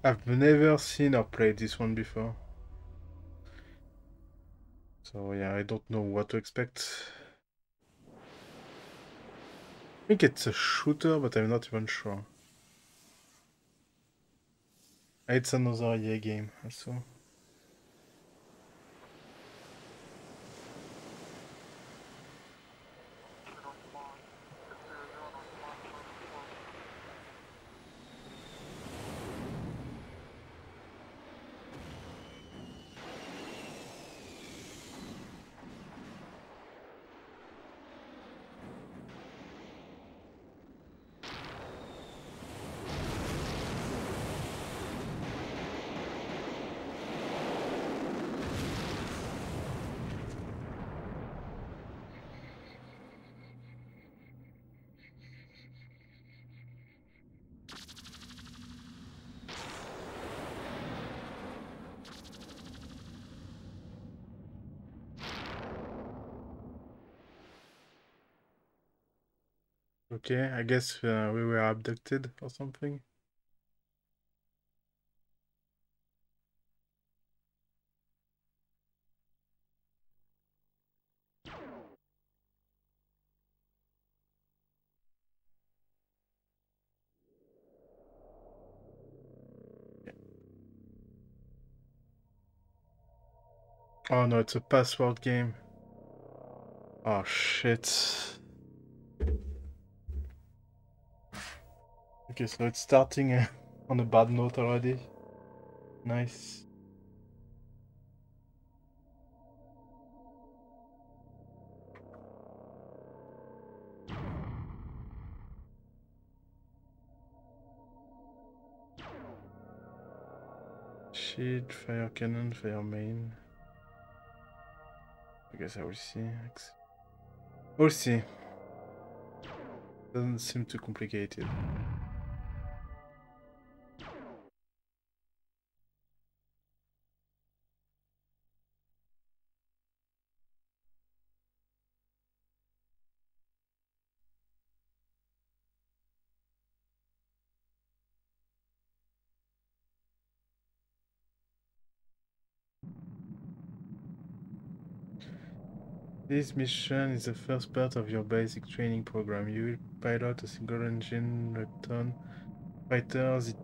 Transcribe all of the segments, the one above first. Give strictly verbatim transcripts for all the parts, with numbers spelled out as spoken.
I've never seen or played this one before. So yeah, I don't know what to expect. I think it's a shooter, but I'm not even sure. It's another E A game also. Okay, I guess uh, we were abducted or something. Oh no, it's a password game. Oh shit. Okay, so it's starting uh, on a bad note already. Nice. Shield, fire cannon, fire main. I guess I will see. We'll see. Doesn't seem too complicated. This mission is the first part of your basic training program. You will pilot a single-engine Repton fighter, the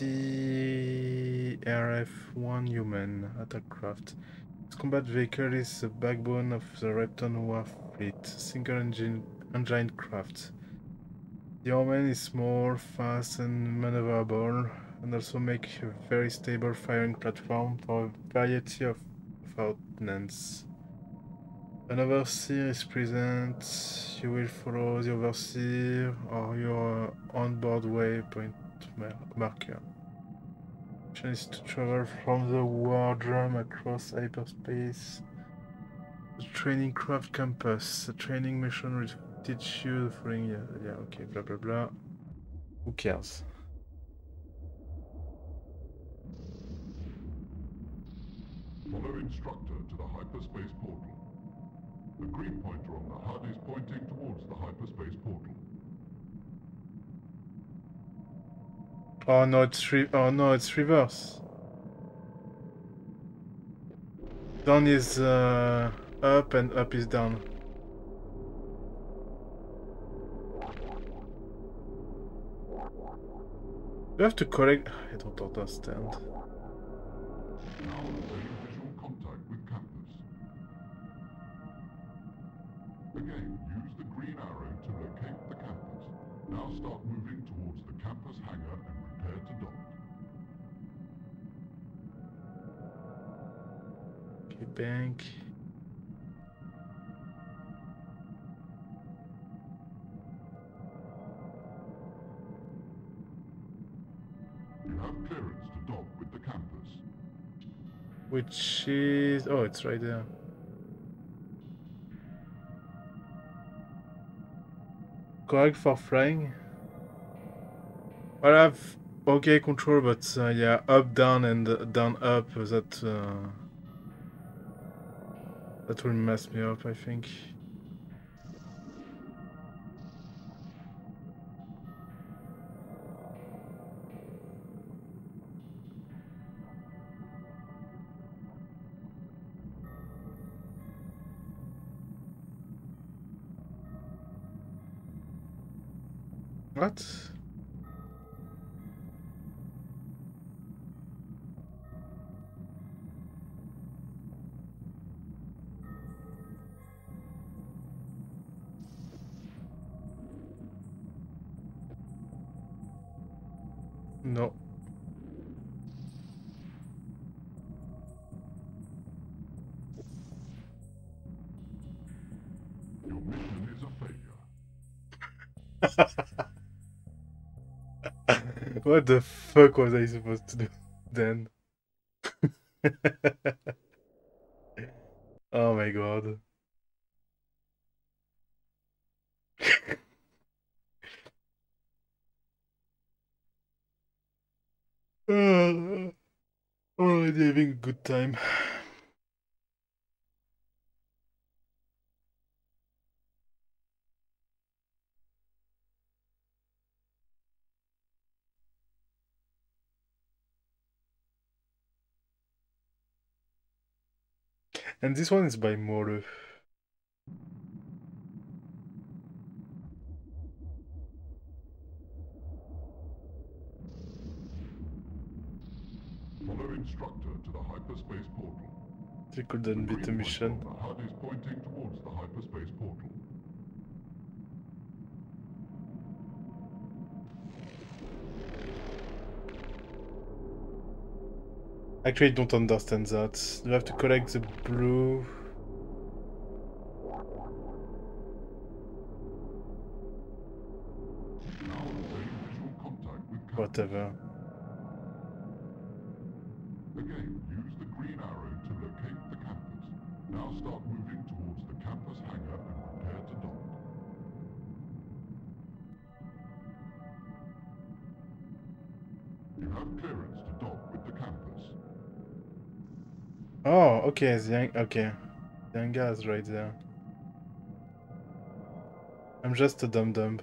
T R F one human attack craft. This combat vehicle is the backbone of the Repton War Fleet, single-engine engine craft. The Omen is small, fast, and maneuverable, and also make a very stable firing platform for a variety of, of ordnance. An overseer is present. You will follow the overseer or your onboard waypoint mar marker. Mission is to travel from the war drum across hyperspace. The training craft campus. The training mission will teach you the following. Yeah, yeah, okay, blah blah blah. Who cares? Follow instructor to the hyperspace portal. The green pointer on the H U D is pointing towards the hyperspace portal. Oh no, it's re oh no, it's reverse. Down is uh, up and up is down. You have to collect. I don't understand. Now obtain visual contact with campus. Again, use the green arrow to locate the campus. Now start moving towards the campus hangar and prepare to dock. Okay, bank. You have clearance to dock with the campus. Which is... oh, it's right there. Correct for flying. Well, I have okay control, but uh, yeah, up, down, and uh, down, up, that... Uh, that will mess me up, I think. What? No. Your mission is a failure. What the fuck was I supposed to do then? Oh my god. Uh, already having a good time. And this one is by Mole. Follow instructor to the hyperspace portal. They couldn't beat the Green mission. pointer on the H U D is pointing towards the hyperspace portal. Actually, I don't understand that. You have to collect the blue. Now obtain visual contact with campus. Whatever. Again, use the green arrow to locate the campus. Now start moving towards the campus hangar and prepare to dock. You have clearance to dock with the campus. Oh, okay, the okay. The hangar is right there. I'm just a dum-dum.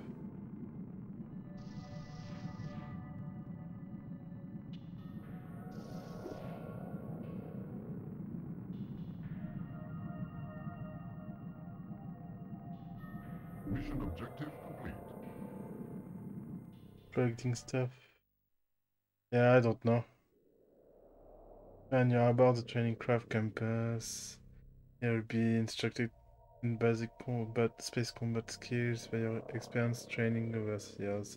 Mission objective complete. Collecting stuff. Yeah, I don't know. When you're about the training craft campus, you'll be instructed in basic combat, space combat skills by your experienced training overseers.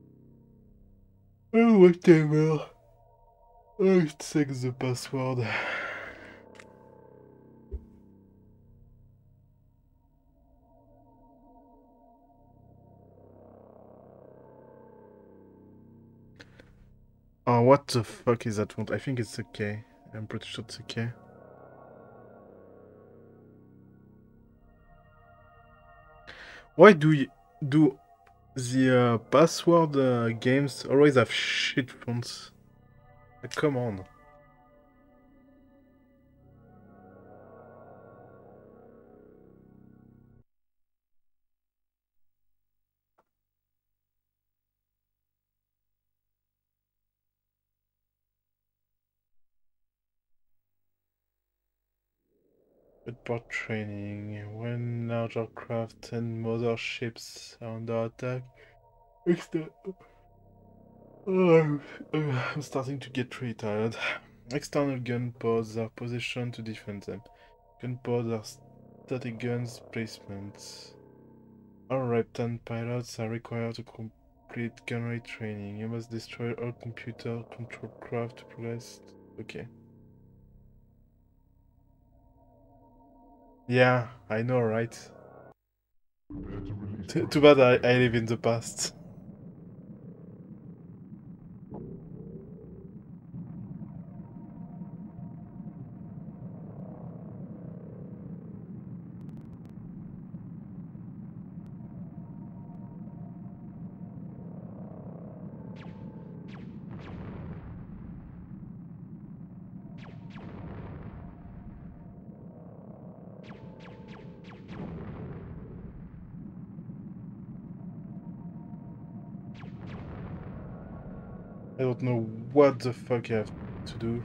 Oh, whatever. Oh, check the password. Oh, what the fuck is that font? I think it's okay. I'm pretty sure it's okay. Why do you do the uh, password uh, games always have shit fonts? Like, come on. Port training. When larger craft and motherships are under attack. Exter oh, I'm starting to get really tired. External gun pods are positioned to defend them. Gun pods are static guns placements. All Reptan pilots are required to complete gunnery training. You must destroy all computer control craft to progress. Okay. Yeah, I know, right? Too, too bad I, I live in the past. I don't know what the fuck I have to do.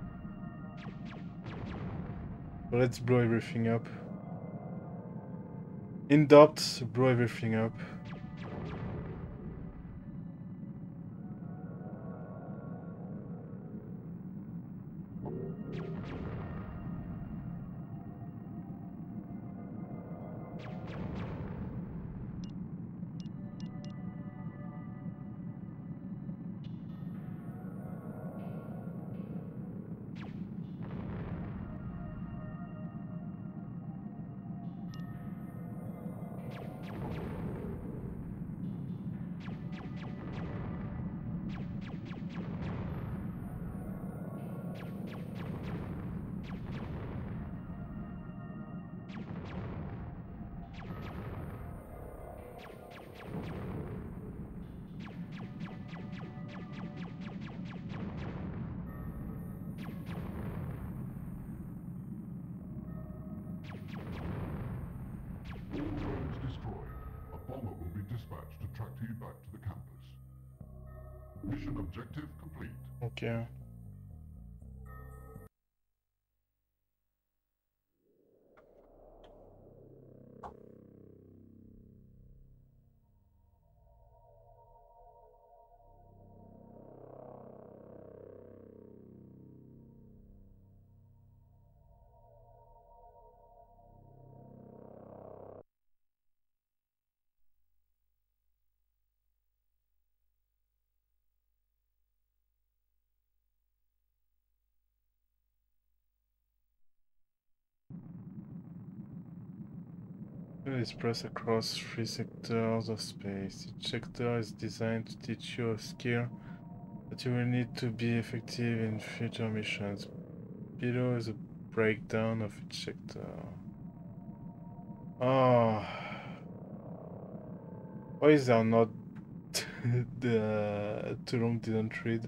But let's blow everything up. In doubt, blow everything up. dispatched to track you back to the campus. Mission objective complete. Okay. Please press across three sectors of space. Each sector is designed to teach you a skill that you will need to be effective in future missions. Below is a breakdown of each sector. Oh. Why is there not the too long didn't read?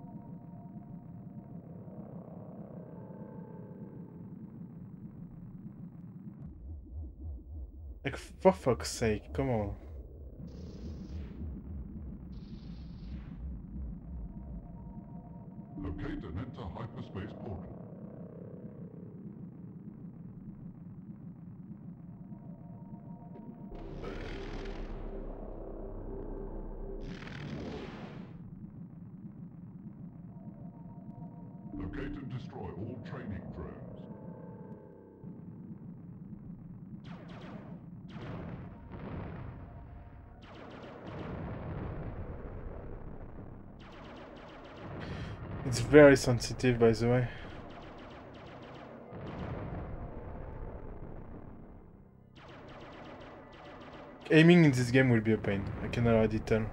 Like, for fuck's sake, come on. Locate and enter hyperspace portal. Locate and destroy all training drones. It's very sensitive, by the way. Aiming in this game will be a pain, I can already tell.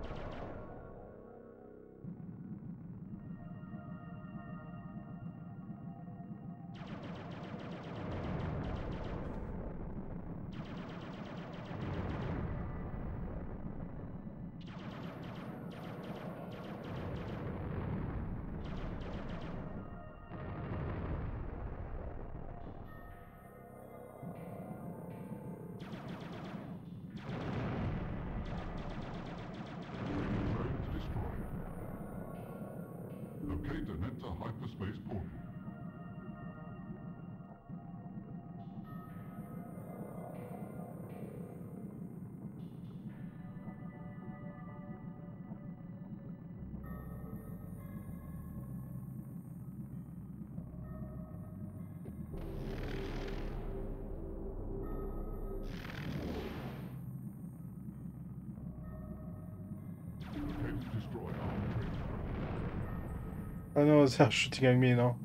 Locate and enter hyperspace portal. Locate and destroy armed training. Oh no, they're shooting at me now.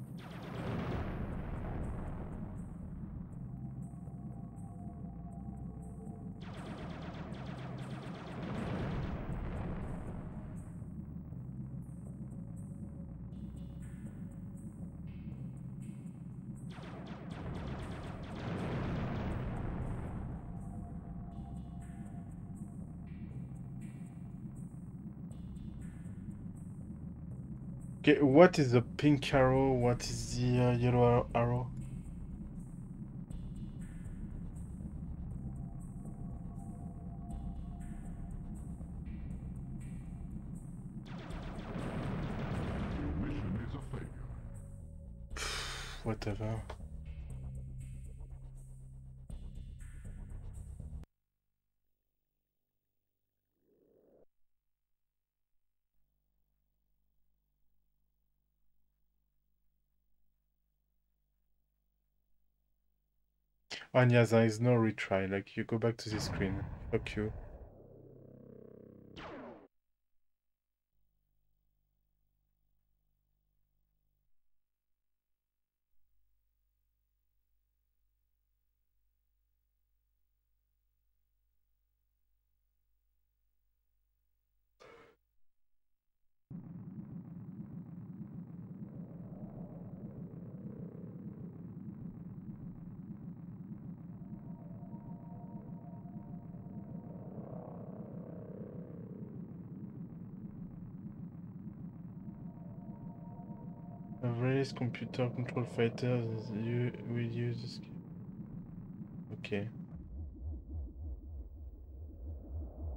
Okay, what is the pink arrow? What is the uh, yellow arrow? Your mission is a failure. Whatever. And yeah, there is no retry, like you go back to the screen. Fuck you. Various computer control fighters you will use this. Okay.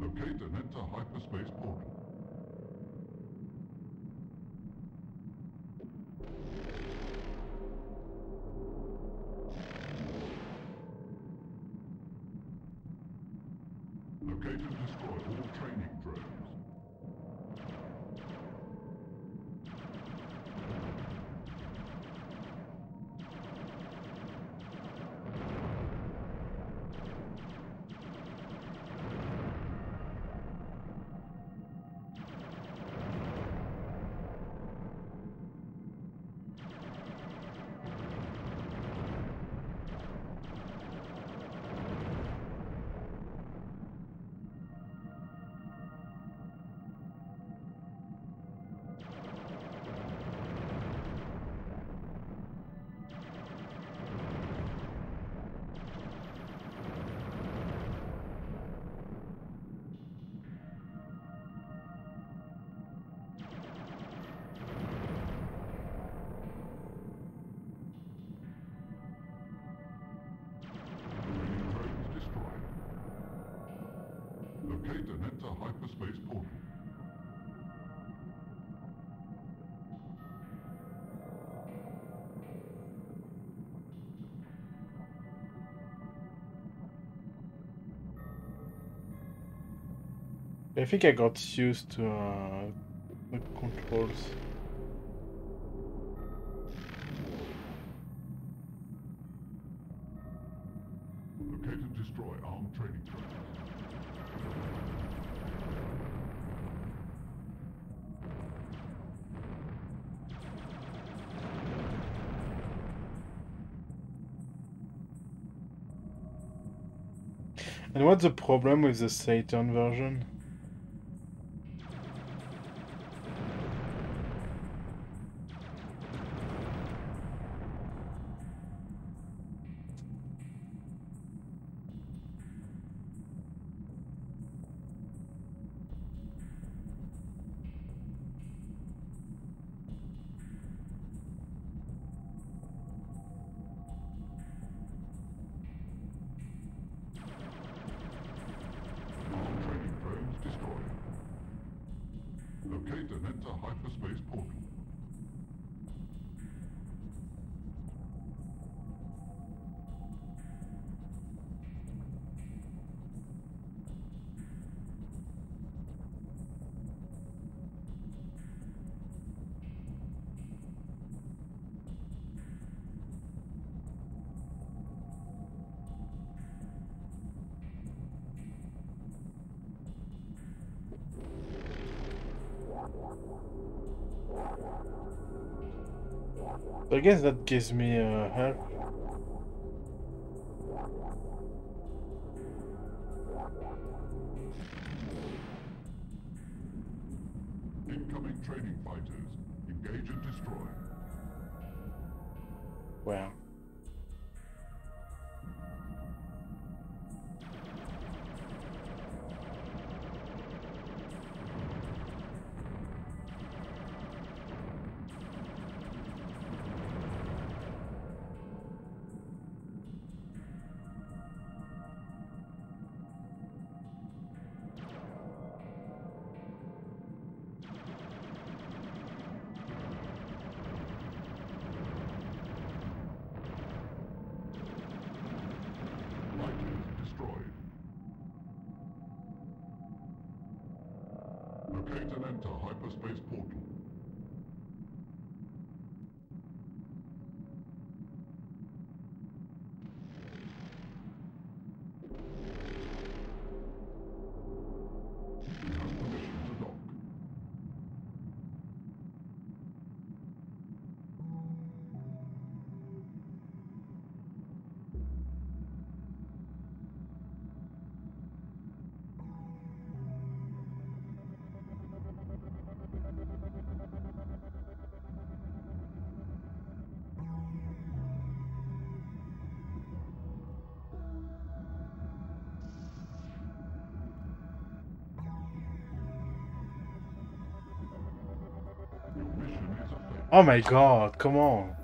Locate and enter hyperspace portal. Locate and destroy all training drones. Locate and enter hyperspace portal. I think I got used to uh, the controls. Locate and destroy armed training drones. And what's the problem with the Saturn version? Locate and enter hyperspace portal. I guess that gives me uh, help. Incoming training fighters. Engage and destroy. Wow. Locate and enter hyperspace portal. You have permission to dock. Oh my god, come on.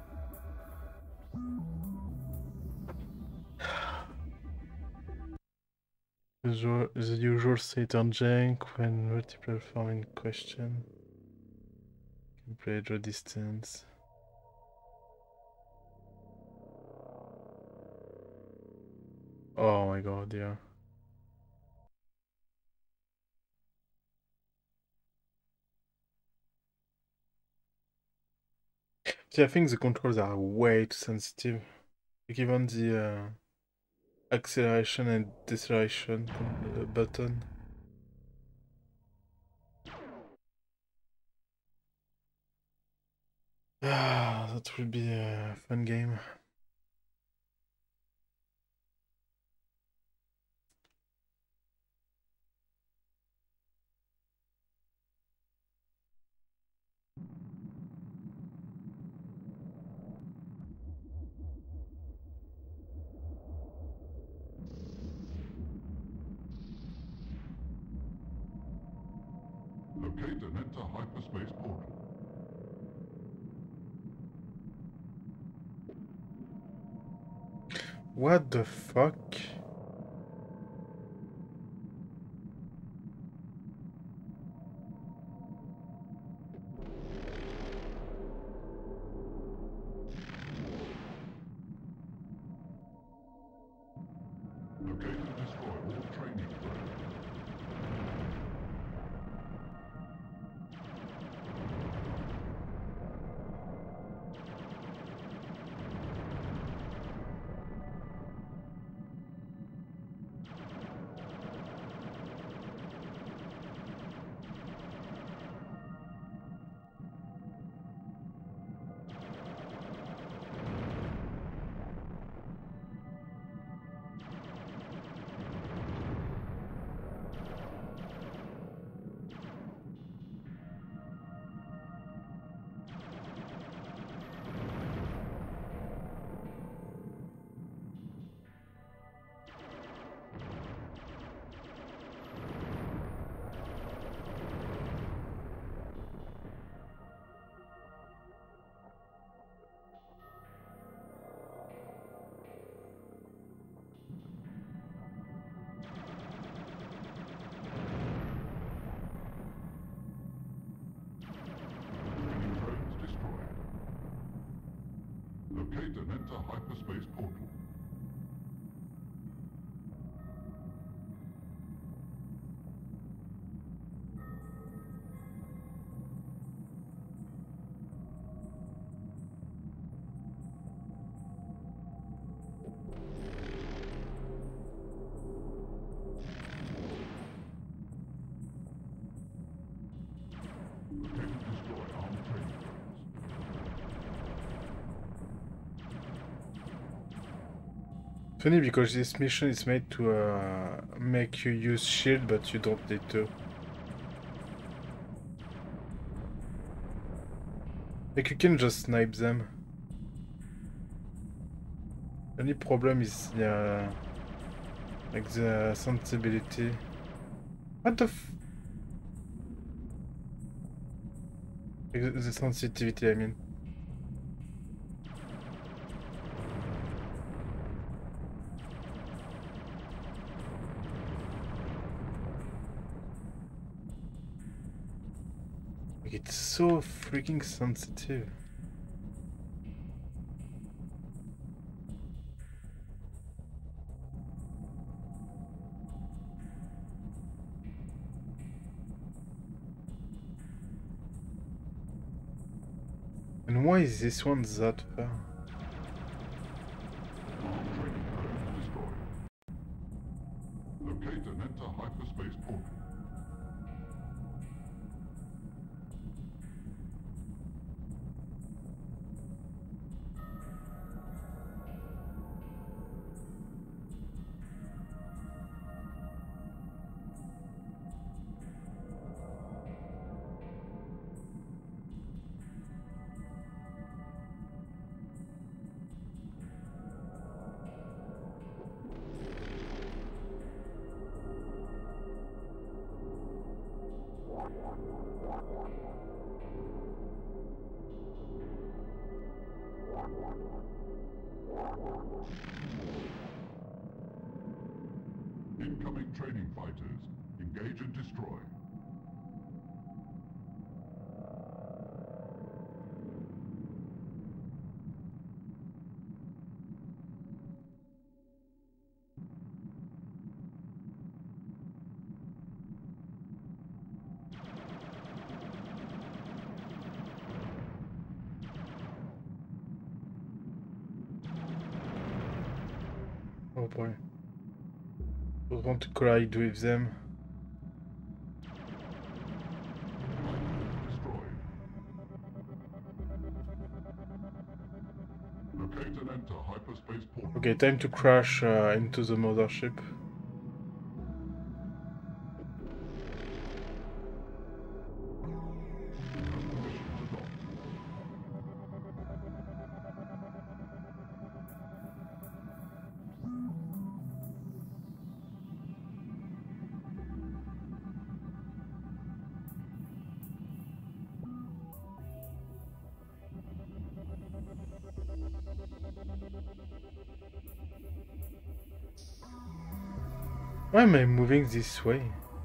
Usual, the usual Saturn jank when multi-platform in question. Can play draw distance. Oh my god, yeah. See, I think the controls are way too sensitive. Like even the uh, acceleration and deceleration uh, button. Ah, that will be a fun game. Locate and enter hyperspace portal. What the fuck? Locate and destroy all training equipment. Locate and enter hyperspace portal. Locate and destroy armed training drones. Funny because this mission is made to uh, make you use shield, but you don't need to. Like you can just snipe them. The only problem is the uh, like the sensibility. What the f- like the, the sensitivity, I mean. Like it's so freaking sensitive. And why is this one that far? Armed training drones destroyed. Locate and enter hyperspace portal. Incoming training fighters. Engage and destroy. Oh boy. I want to collide with them. Destroyed. Locate and enter hyperspace portal. Okay, time to crash uh, into the mothership. Why am I moving this way?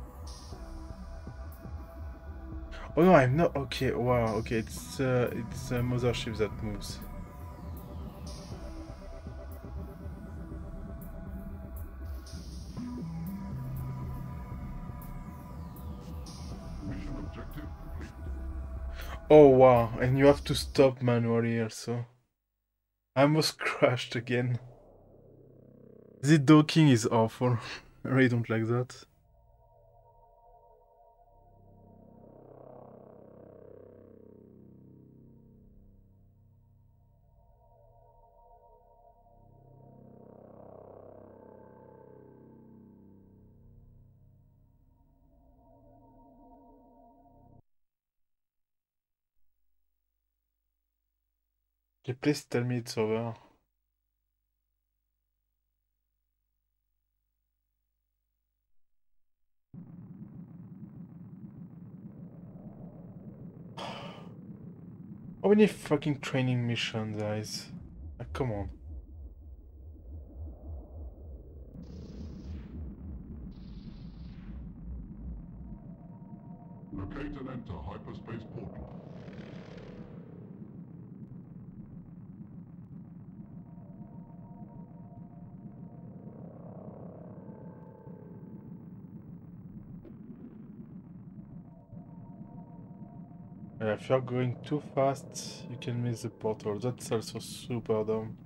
Oh no, I'm not. Okay, wow. Okay, it's uh, it's a mothership that moves. Mission objective complete. Oh wow, and you have to stop manually also. I almost crashed again. The docking is awful. I really don't like that. Okay, please tell me it's over. How many fucking training missions there is? Like, come on. Locate and enter hyperspace portal. Yeah, if you're going too fast, you can miss the portal. That's also super dumb.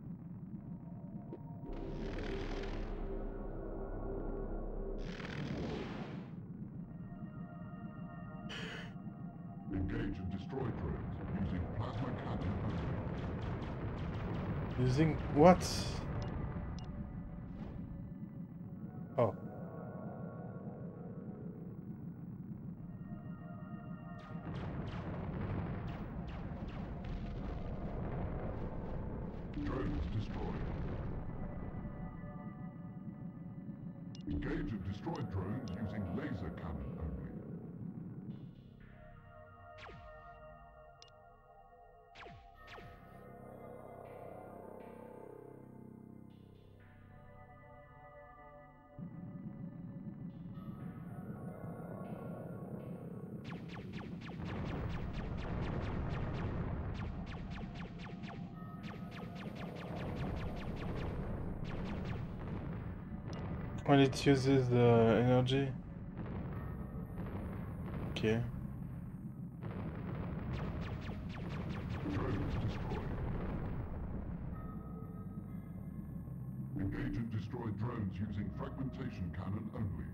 Engage and destroy drones using plasma cannon only. Using what? Oh. Drones destroyed. Engage and destroy drones using laser cannon only. When it uses the energy? Okay. Drones destroyed. Engage and destroy drones using fragmentation cannon only.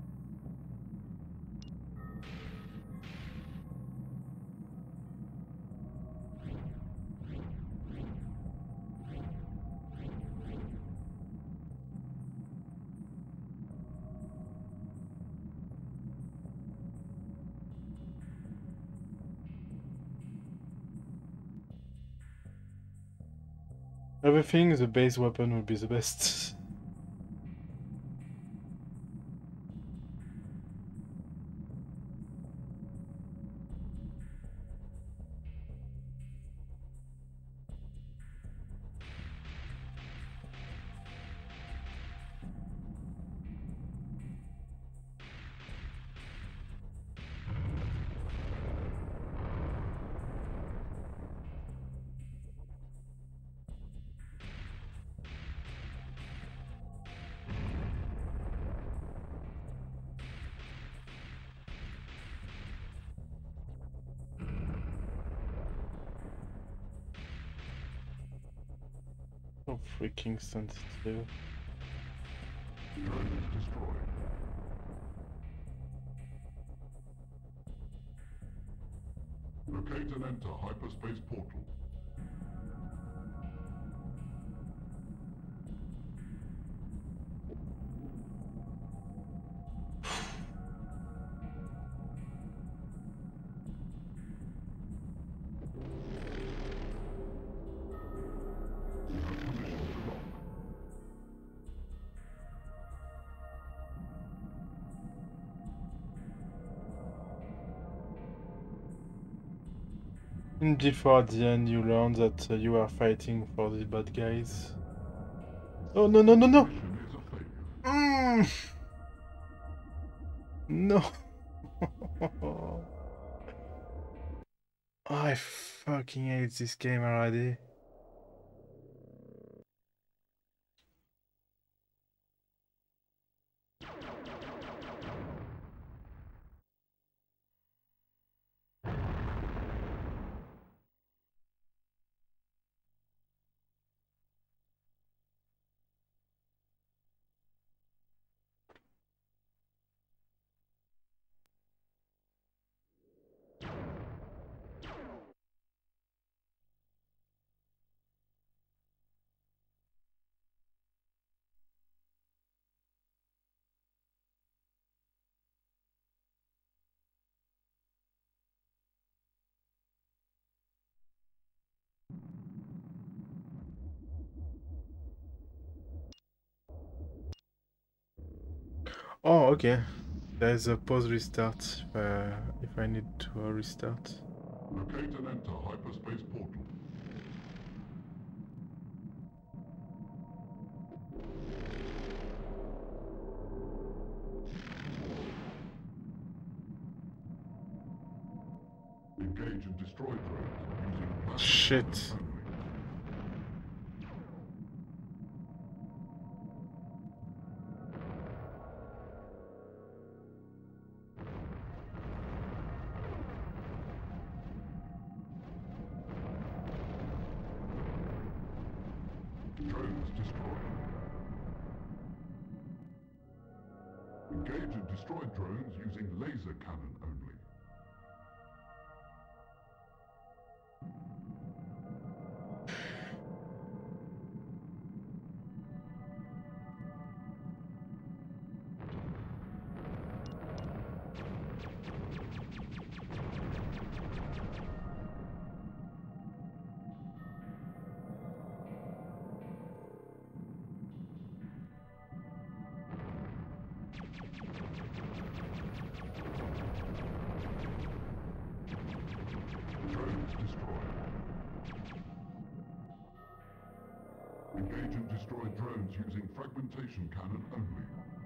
Everything, the base weapon would be the best. So freaking sensitive. Drone is destroyed. Locate and enter hyperspace portal. In G four at the end, you learn that uh, you are fighting for the bad guys. Oh no no no no! Mission is a failure. Mm. No! I fucking hate this game already. Oh, okay. There's a pause restart if, uh, if I need to uh, restart. Locate and enter hyperspace portal. Engage and destroy drones using plasma Shit. cannon only. Drones destroyed. Engage and destroy drones using laser cannon only. Drones destroyed. Engage and destroy drones using fragmentation cannon only.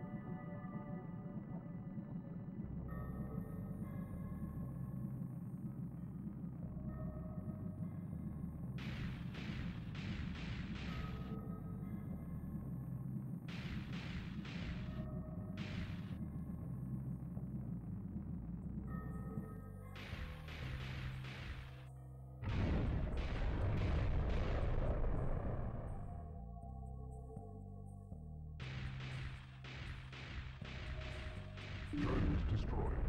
Drones destroyed.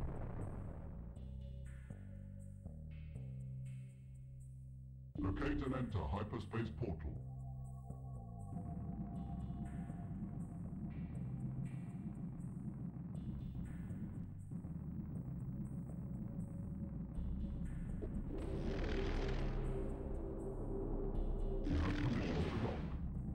Locate and enter hyperspace portal. You have permission to dock.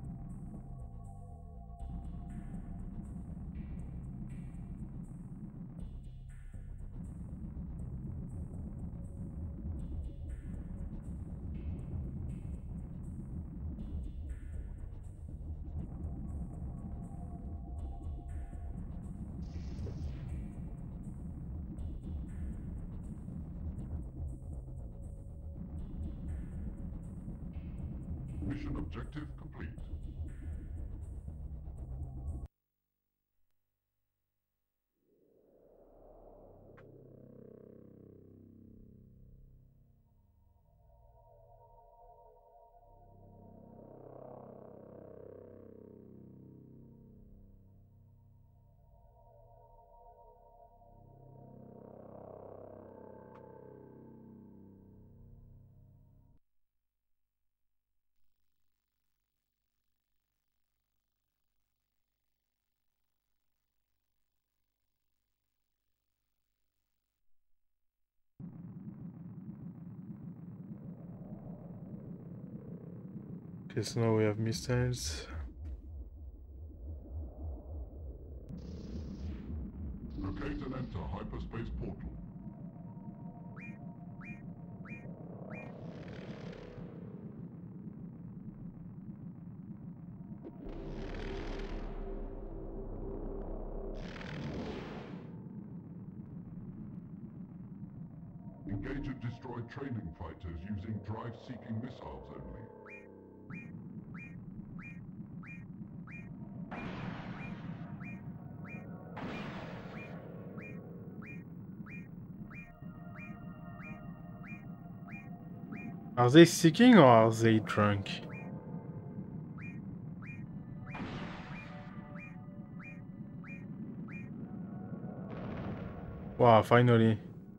Mission objective complete. Okay, so now we have missiles. Locate and enter hyperspace portal. Engage and destroy training fighters using drive-seeking missiles only. Are they seeking or are they drunk? Wow, finally.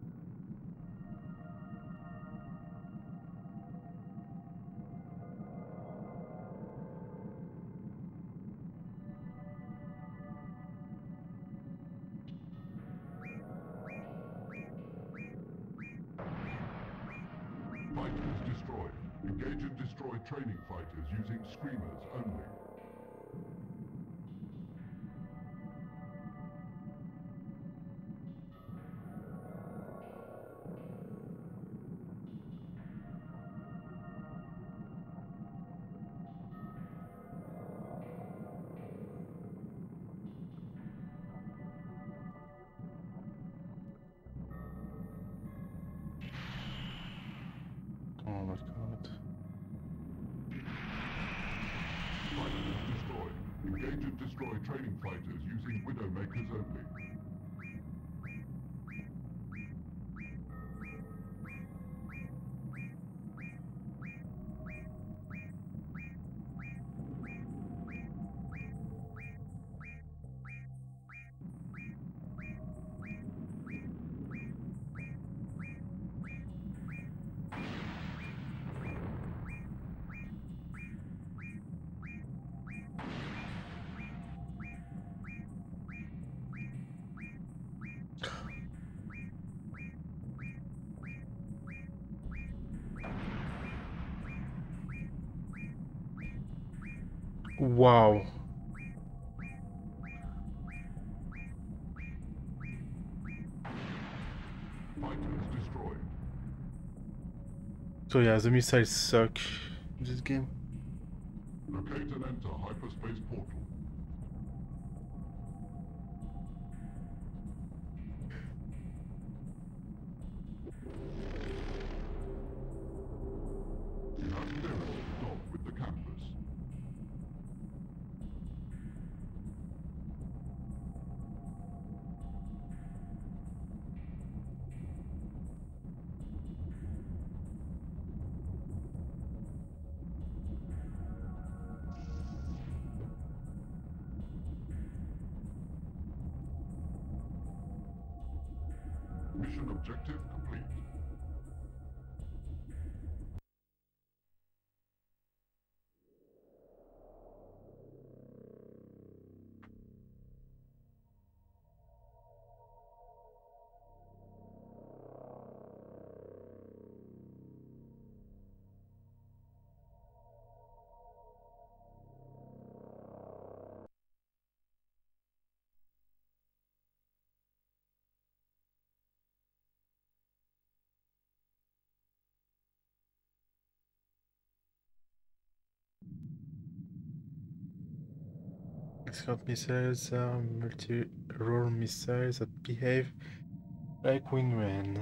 Fighters destroyed. Engage and destroy training fighters using screamers only. Oh my god. Fighters destroyed. Engage and destroy training fighters using Widowmakers only. Wow. Fighters destroyed. So yeah, the missiles suck in this game. Locate and enter hyperspace portal. You have clearance to dock with the campus. Mission objective complete. Escort missiles are multi-role missiles that behave like wingmen.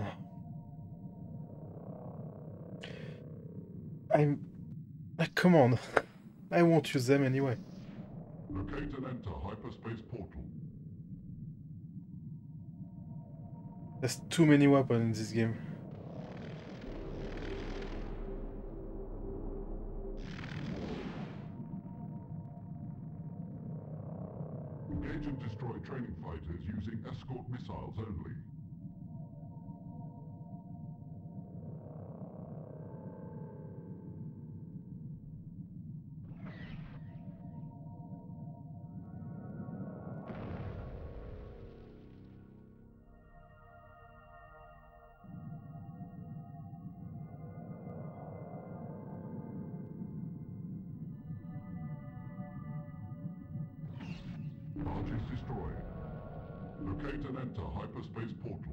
I'm... Like, come on. I won't use them anyway. Locate and enter hyperspace portal. There's too many weapons in this game. Engage and destroy training fighters using escort missiles only. Barge is destroyed. Locate and enter hyperspace portal.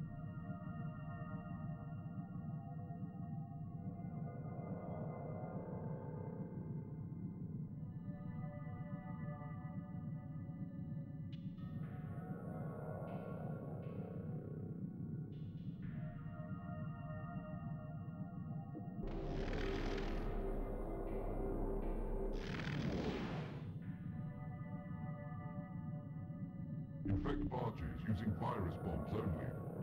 Infect barges using virus bombs only.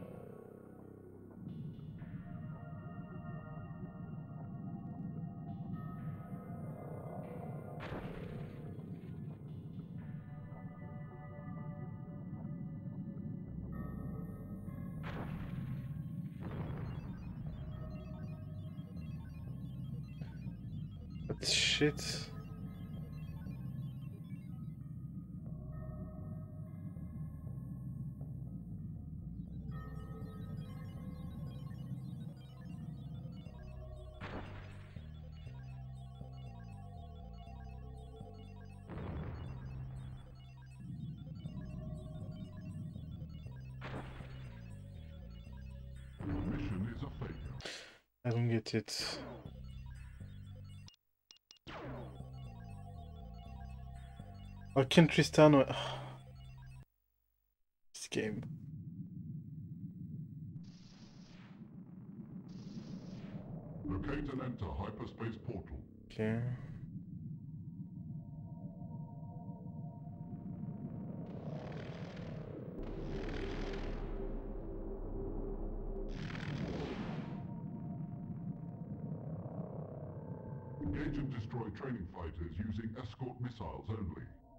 But shit. Your mission is a failure. I don't get it. Why can't Tristan? This game. Locate and enter hyperspace portal. Okay. Engage and destroy training fighters using escort missiles only.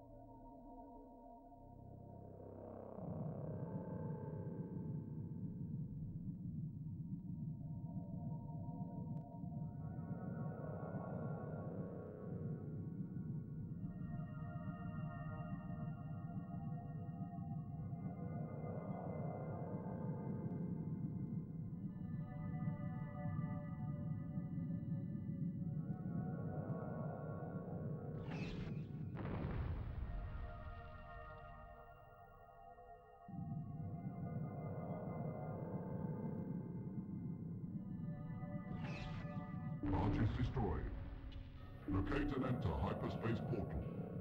Barge is destroyed. Locate and enter hyperspace portal.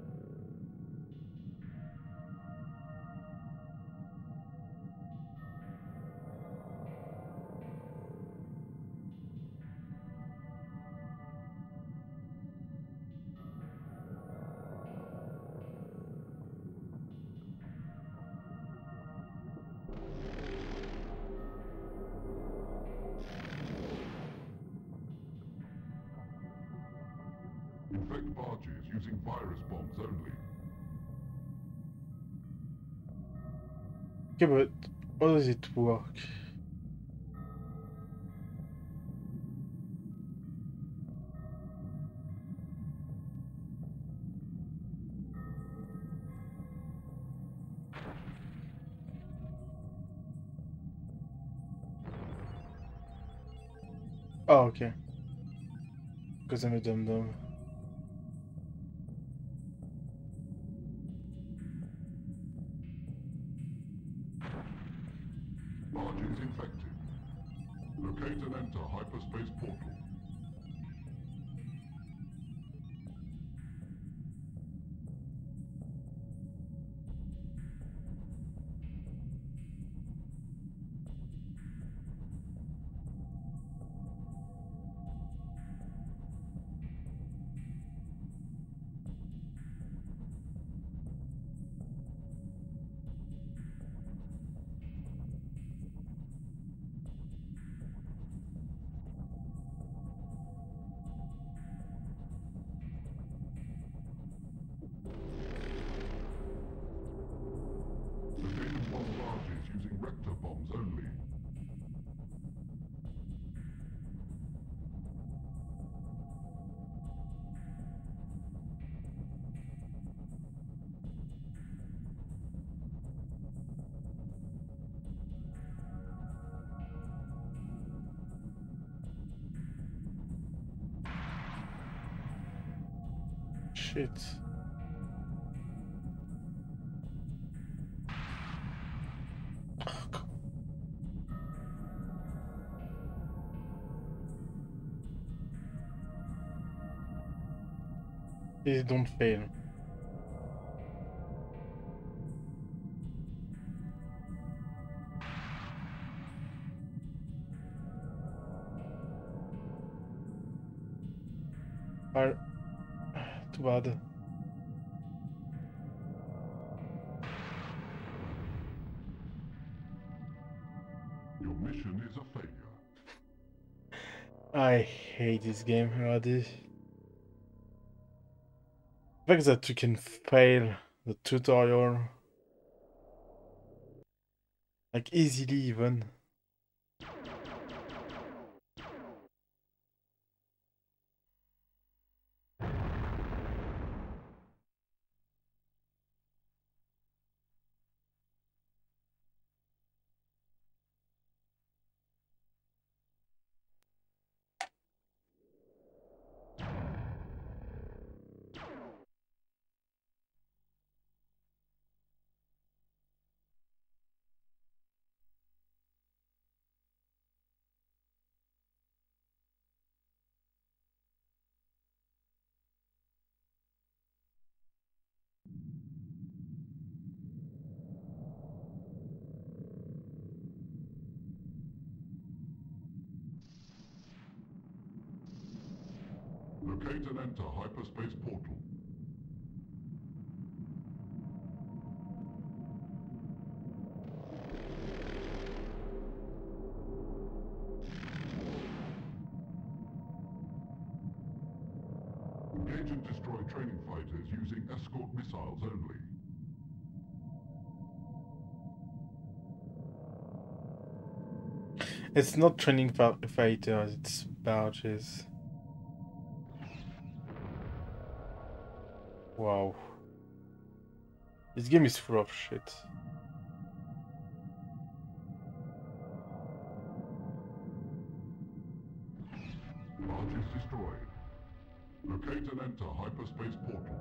Infect barges using virus bombs only. Okay, but how does it work? Oh, okay. Because I'm a dum-dum. Barge is infected. Locate and enter hyperspace portal. Located one barges using rector bombs only. Shit. Please don't fail. Fire. Too bad. Your mission is a failure. I hate this game already. The fact that you can fail the tutorial, like easily even. Locate and enter hyperspace portal. Engage and destroy training fighters using escort missiles only. It's not training fighters, it's barges. Wow. This game is full of shit. Barge is destroyed. Locate and enter hyperspace portal.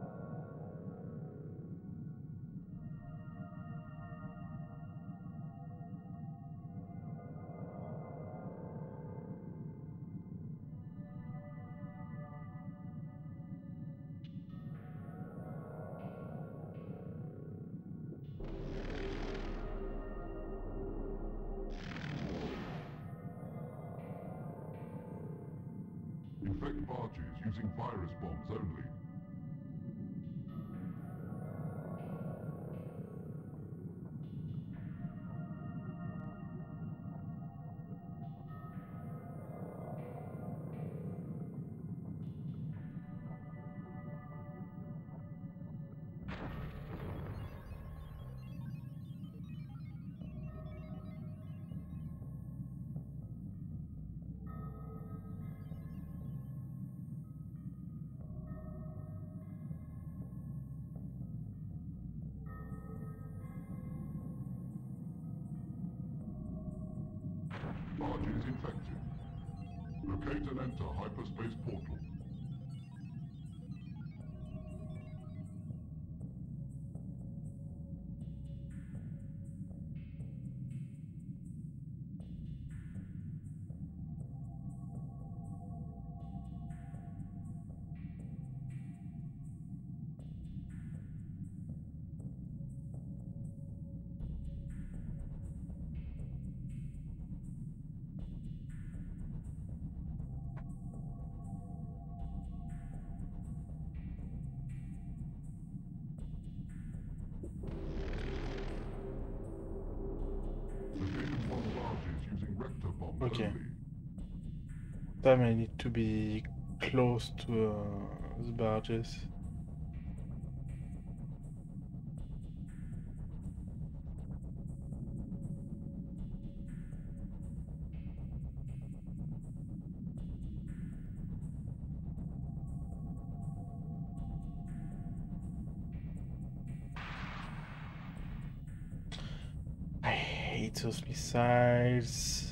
Infect barges using virus bombs only. Barge is infected. Locate and enter hyperspace portal. Okay. Time I need to be close to uh, the barges. I hate those missiles.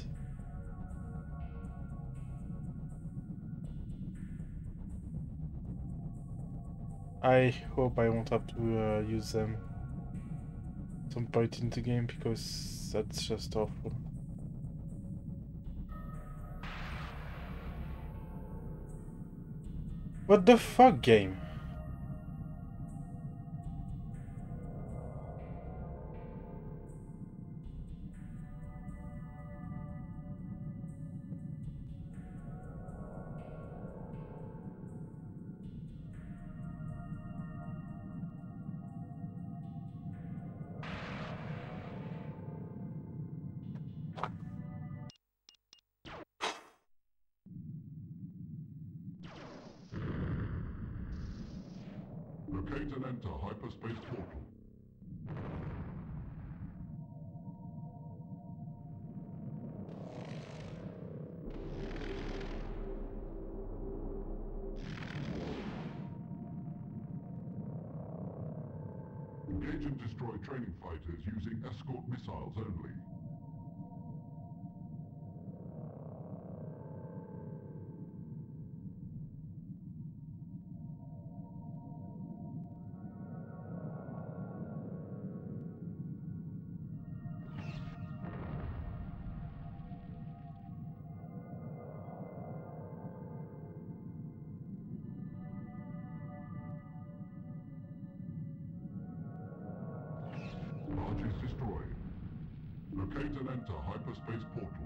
I hope I won't have to uh, use them at some point in the game because that's just awful. What the fuck, game? Locate and enter hyperspace portal. Engage and destroy training fighters using escort missiles only. Barge is destroyed. Locate and enter hyperspace portal.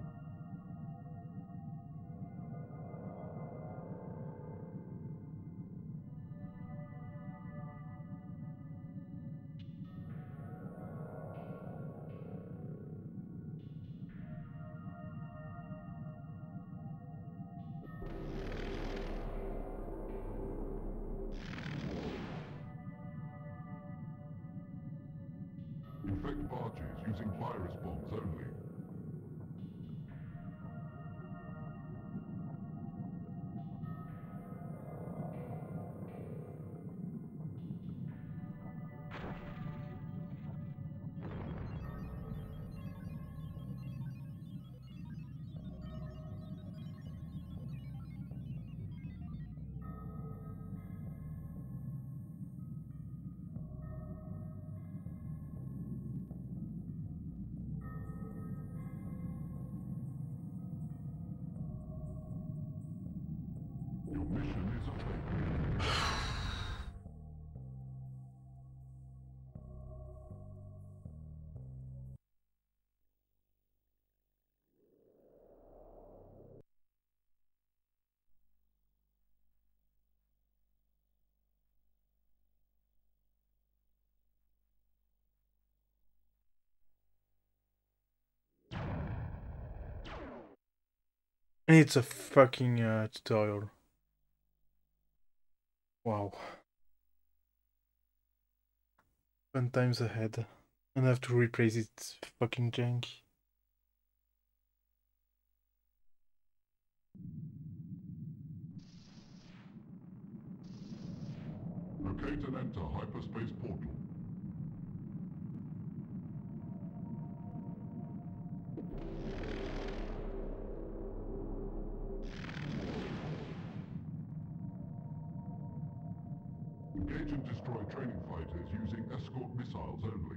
Infect barges using virus bombs only. Your mission is a failure. It's a fucking uh, tutorial. Wow. Fun times ahead. And I have to replace it. It's fucking janky. Locate and enter hyperspace portal. Engage and destroy training fighters using escort missiles only.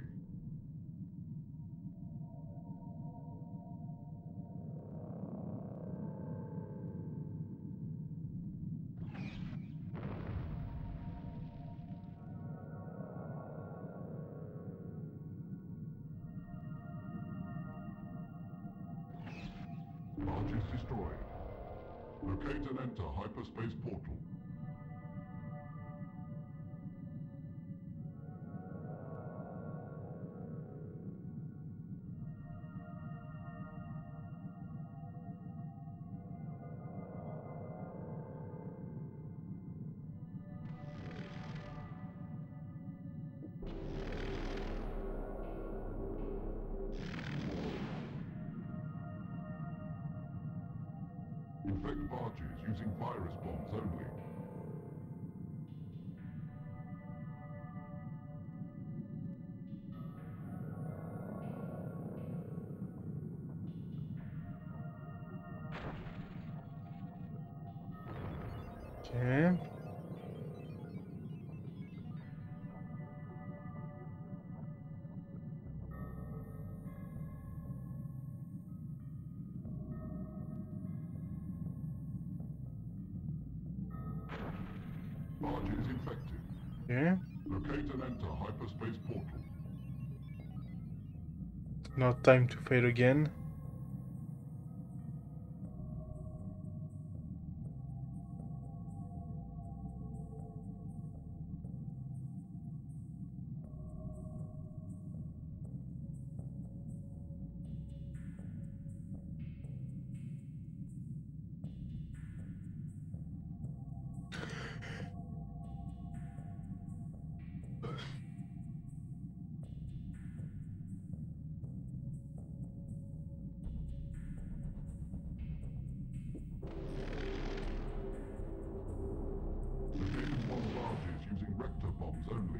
Barge is destroyed. Locate and enter hyperspace portal. Infect barges using virus bombs only. Okay. Barge is infected. Okay. Locate and enter hyperspace portal. Now time to fail again. platforms only.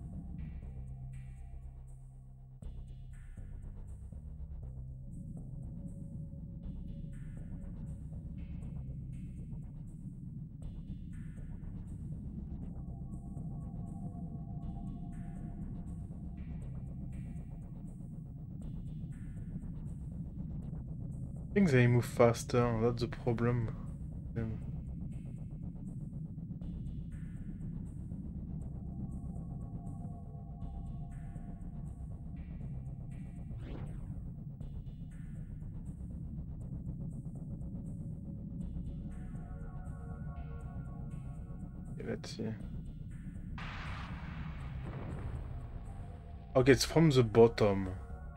I think they move faster, that's the problem. Um, okay, let's see. Okay, it's from the bottom.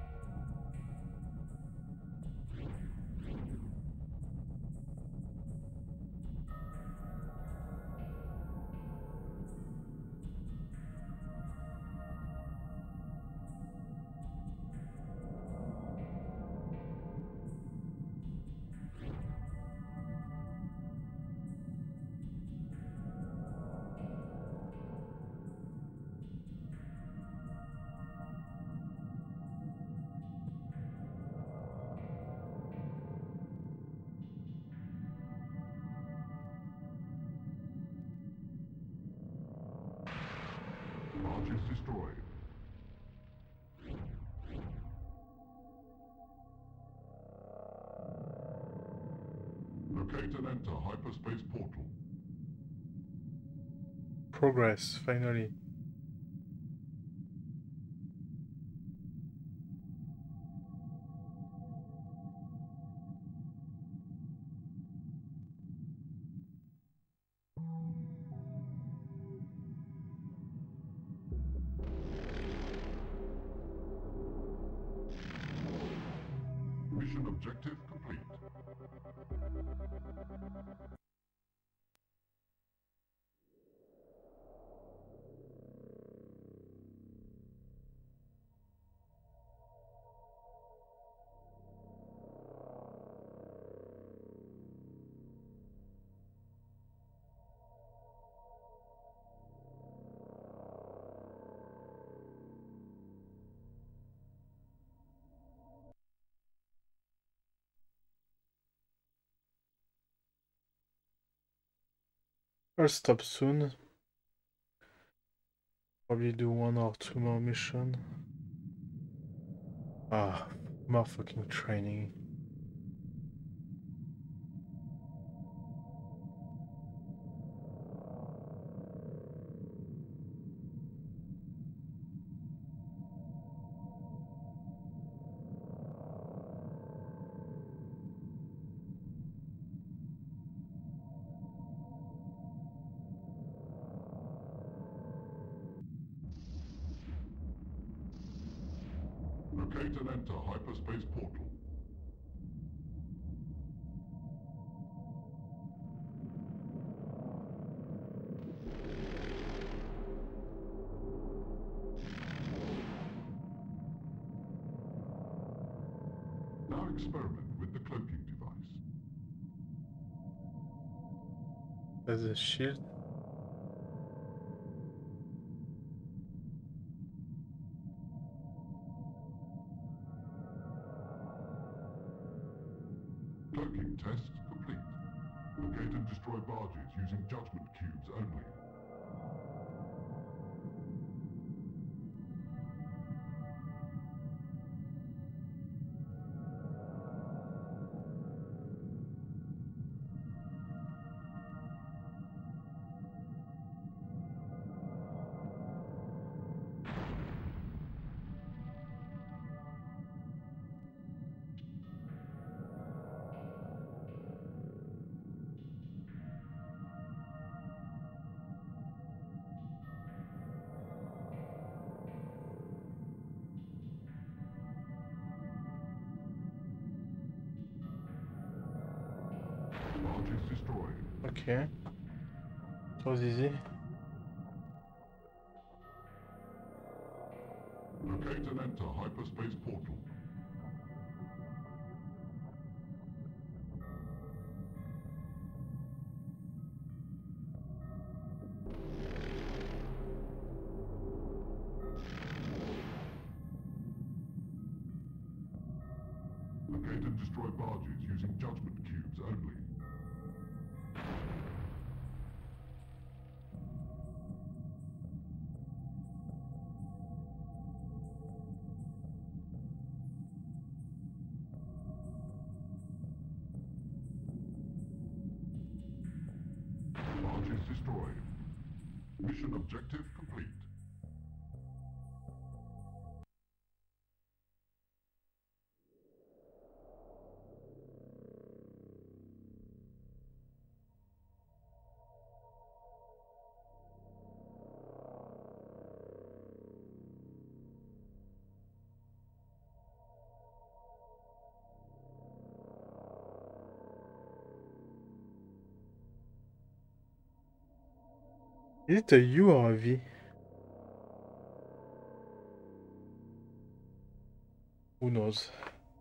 Barge is destroyed. Locate and enter hyperspace portal. Progress, finally. Mission objective complete. I'll stop soon. Probably do one or two more missions. Ah, more fucking training. Locate and enter hyperspace portal. Now experiment with the cloaking device. There's a shield. Cloaking test complete. Locate and destroy barges using judgment cubes only. Barge is destroyed. Okay. It was easy. Locate and enter hyperspace portal. destroy barges using judgment cubes only. Barges destroyed. Mission objective complete. Is it a U or a V? Who knows?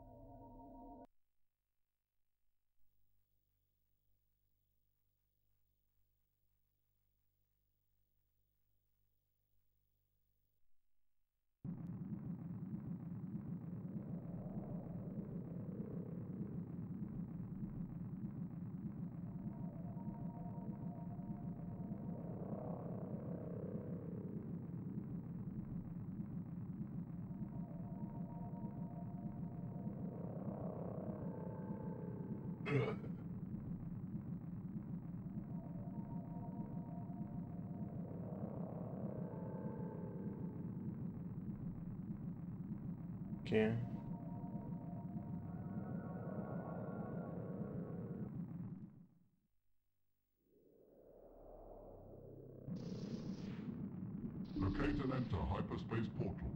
Okay. Locate and enter hyperspace portal.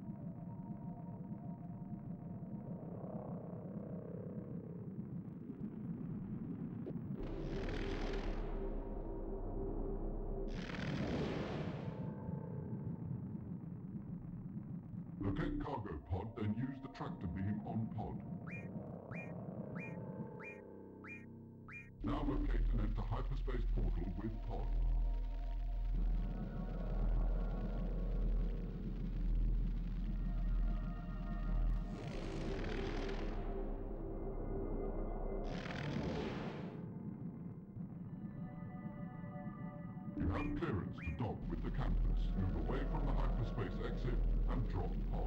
Locate cargo pod, then use the tractor beam on pod. Now locate and enter hyperspace portal with pod. You have clearance to dock with the campus. Move away from the hyperspace exit and drop pod.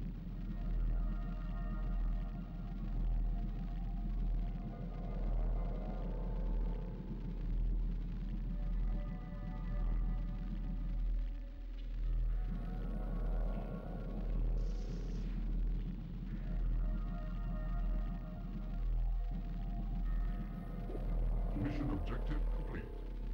Mission objective complete.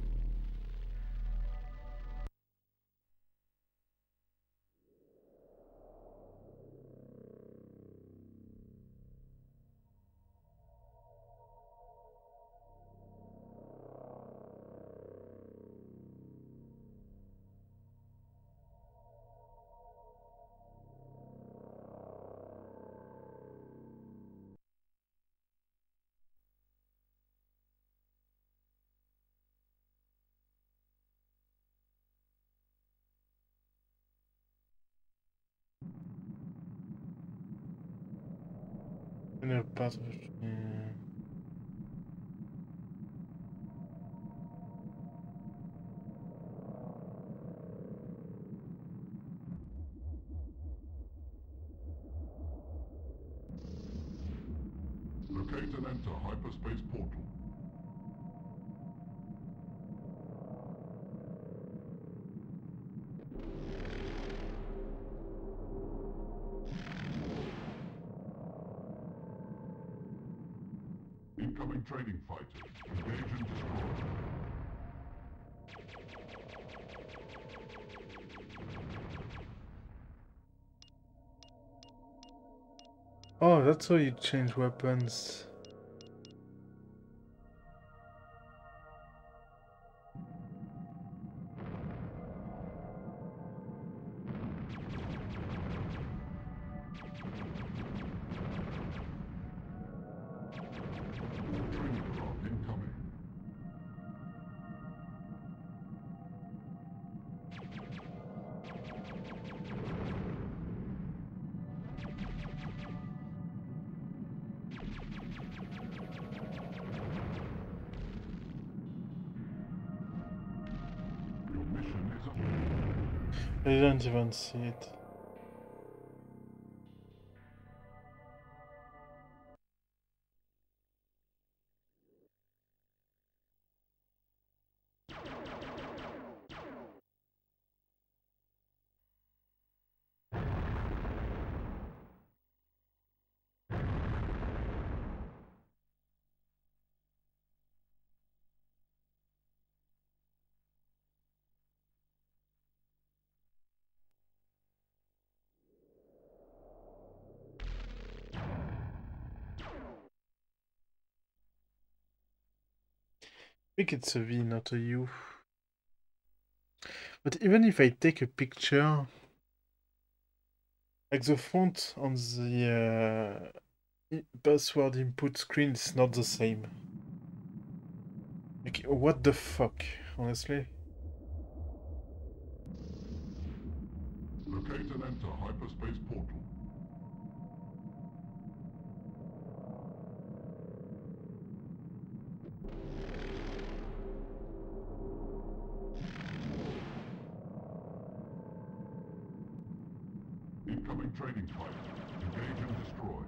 Inner part of it. Yeah. Locate and enter hyperspace portal. Incoming trading fighters. Engage and destroy. Oh, that's how you change weapons. Training craft incoming. is a... I didn't even see it. I think it's a V, not a U. But even if I take a picture, like the font on the uh, password input screen is not the same. Like, what the fuck, honestly? Locate and enter hyperspace portal. Incoming trading fight. Engage and destroy.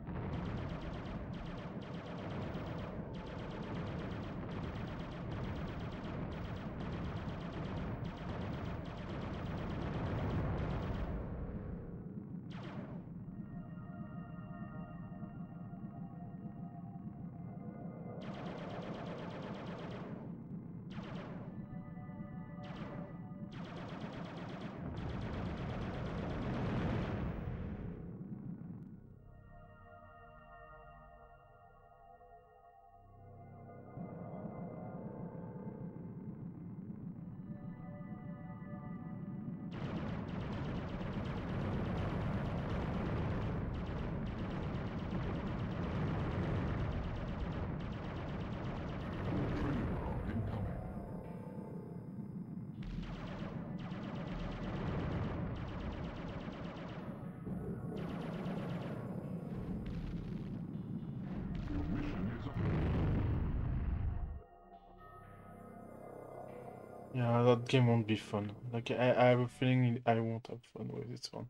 Yeah, that game won't be fun. Like, I, I have a feeling I won't have fun with this one.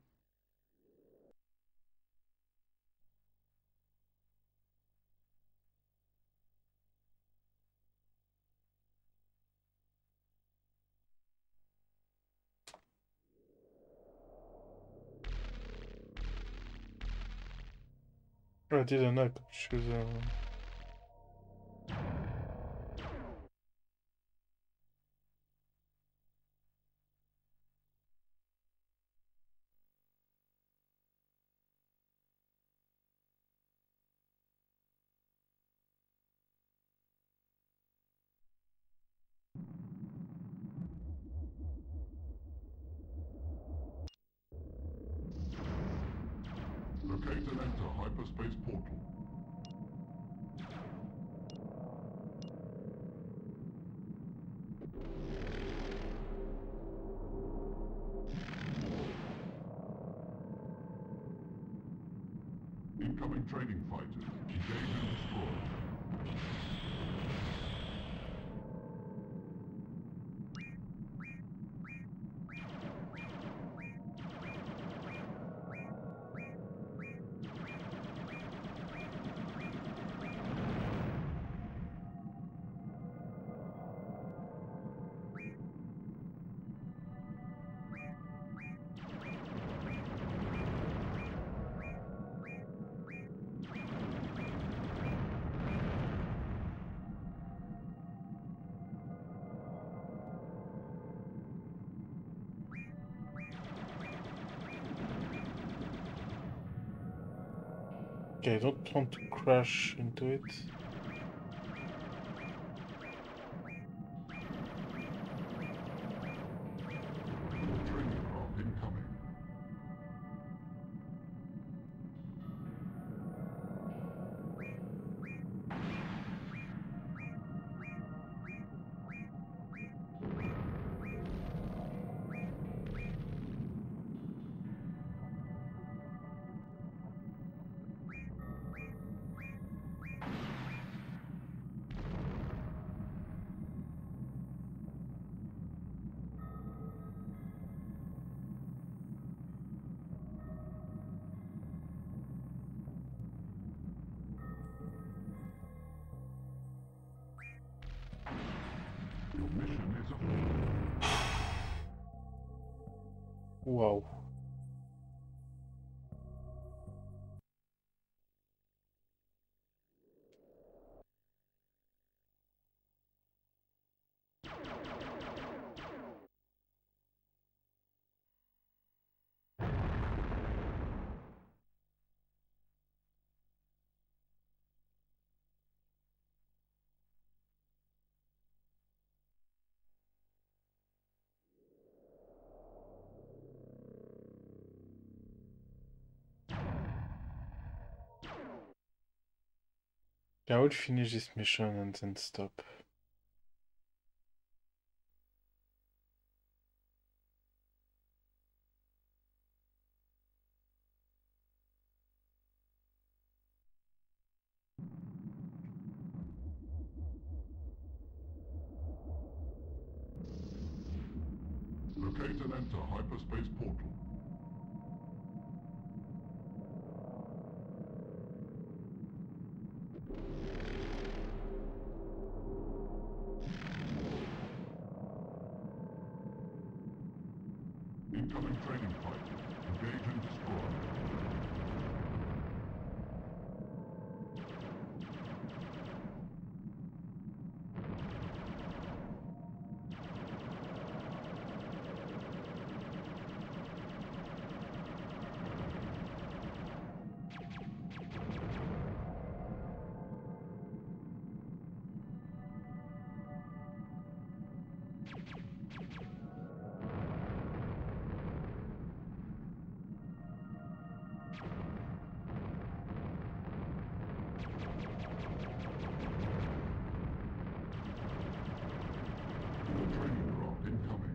Oh, I didn't know I could choose a... Locate and enter hyperspace portal. Incoming trading fighters. Engage and destroy. Okay, I don't want to crash into it. Trading craft incoming. Wow. I would finish this mission and then stop. Locate and enter hyperspace portal. Incoming training fighter. Engage and destroy. Training craft incoming.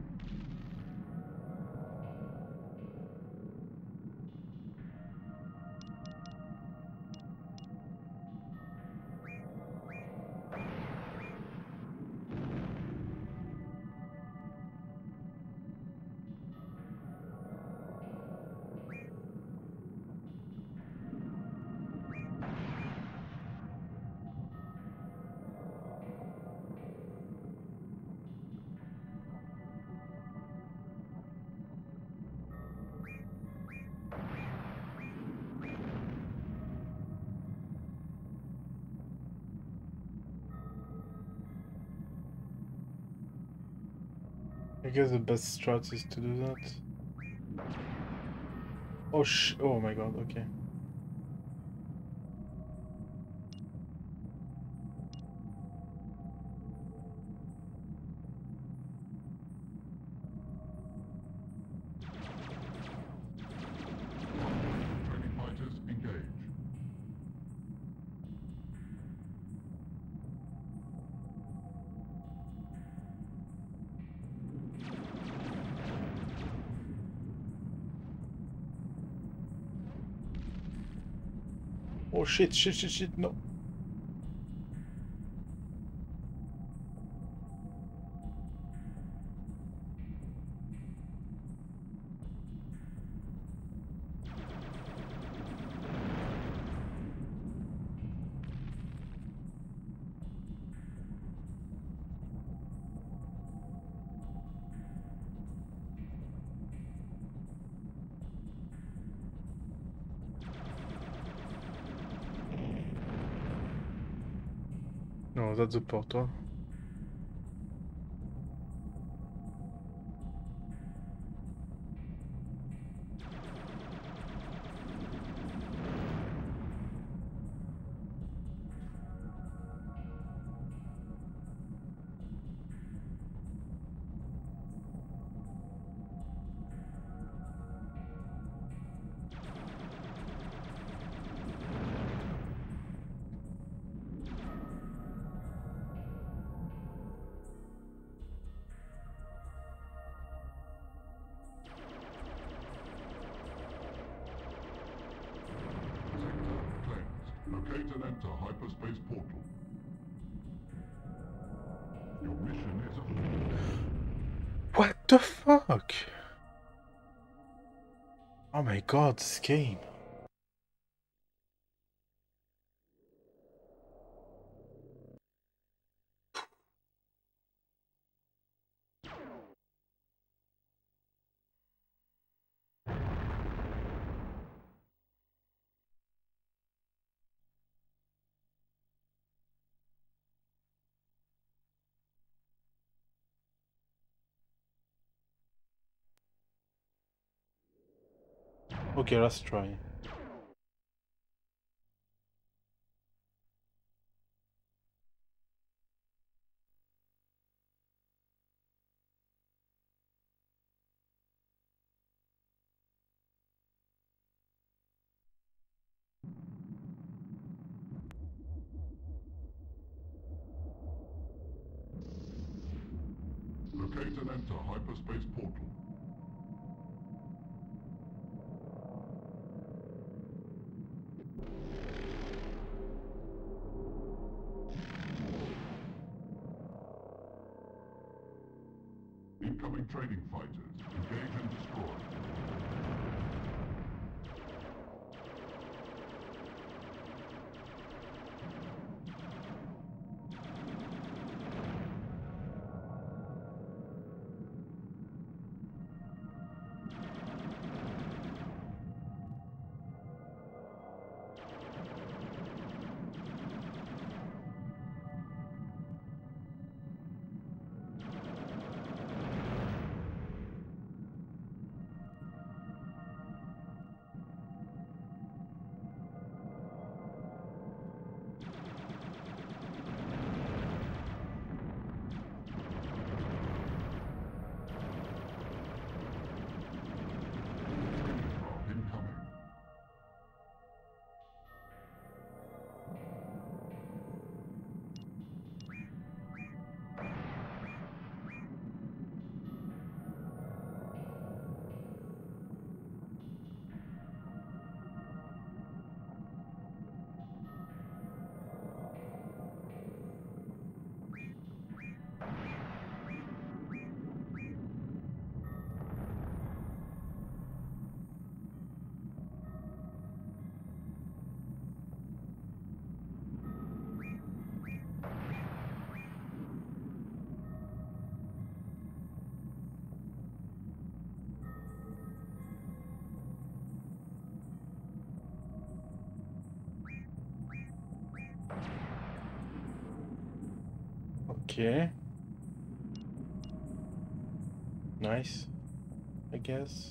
I guess the best strat is to do that. Oh sh- oh my god, okay. Training fighters engage. Oh shit, shit, shit, shit, no. No, that's the portal. Locate and enter hyperspace portal. Your mission is a... What the fuck? Oh my god, this game. Okay, let's try. Locate and enter hyperspace portal. Incoming trading fighters. Engage and destroy. Incoming. Okay. Nice, I guess.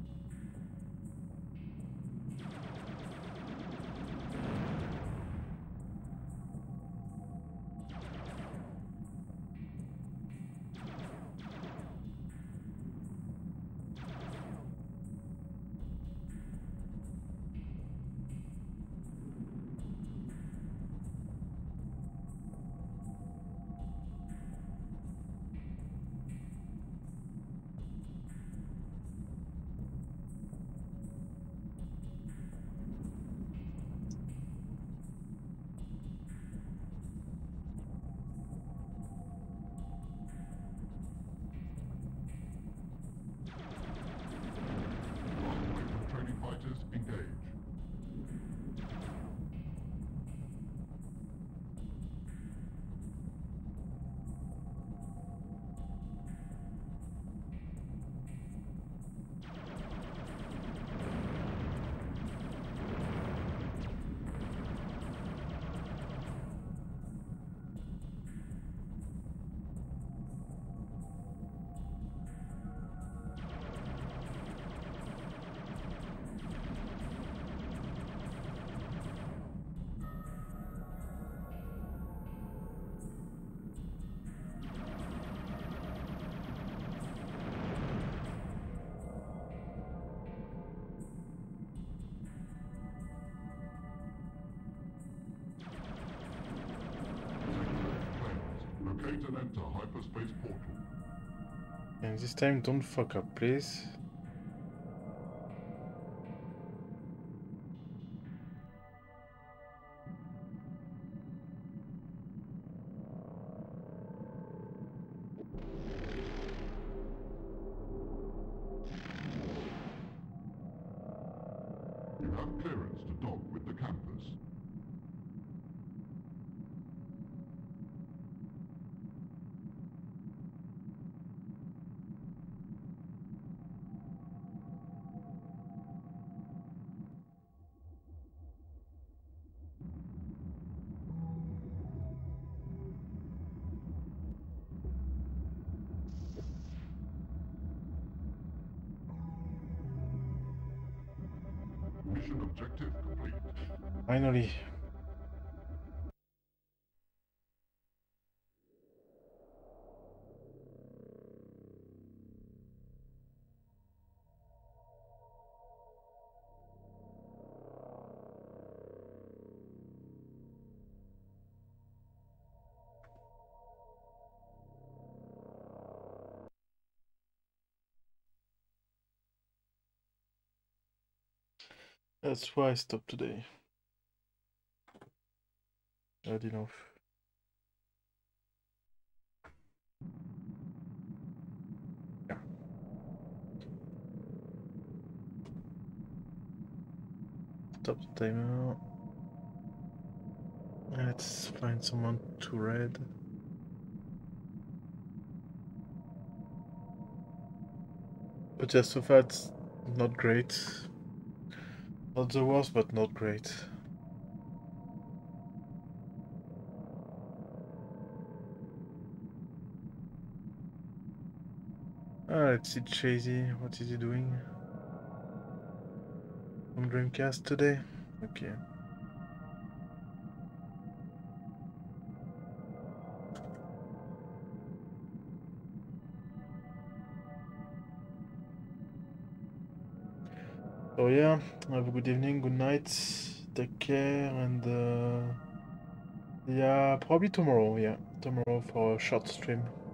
Trading fighters, engage. Locate and enter hyperspace portal. And this time, don't fuck up, please. You have clearance to dock with the campus. Mission objective complete. Finally. That's why I stopped today. I had enough. Yeah. Stop the timer. Let's find someone to raid. But yeah, so far it's not great. Not the worst, but not great. Ah, let's see Chasey. What is he doing? On Dreamcast today? Okay. So yeah, have a good evening, good night, take care, and uh, yeah, probably tomorrow, yeah, tomorrow for a short stream.